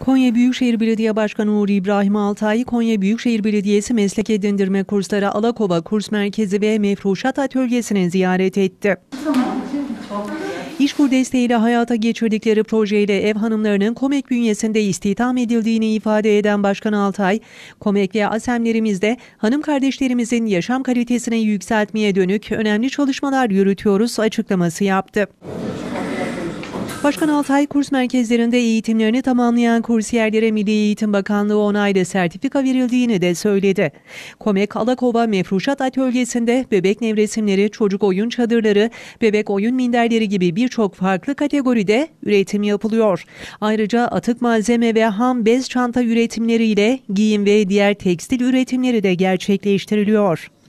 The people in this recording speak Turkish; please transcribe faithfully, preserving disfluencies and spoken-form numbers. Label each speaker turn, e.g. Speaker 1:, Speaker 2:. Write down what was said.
Speaker 1: Konya Büyükşehir Belediye Başkanı Nuri İbrahim Altay, Konya Büyükşehir Belediyesi Meslek Edindirme Kursları Alakova Kurs Merkezi ve Mefruşat Atölyesi'ni ziyaret etti. İşkur desteğiyle hayata geçirdikleri projeyle ev hanımlarının KOMEK bünyesinde istihdam edildiğini ifade eden Başkan Altay, KOMEK ve ASEM'lerimizde hanım kardeşlerimizin yaşam kalitesini yükseltmeye dönük önemli çalışmalar yürütüyoruz açıklaması yaptı. Başkan Altay, kurs merkezlerinde eğitimlerini tamamlayan kursiyerlere Milli Eğitim Bakanlığı onaylı sertifika verildiğini de söyledi. KOMEK Alakova Mefruşat Atölyesi'nde bebek nevresimleri, çocuk oyun çadırları, bebek oyun minderleri gibi birçok farklı kategoride üretim yapılıyor. Ayrıca atık malzeme ve ham bez çanta üretimleriyle giyim ve diğer tekstil üretimleri de gerçekleştiriliyor.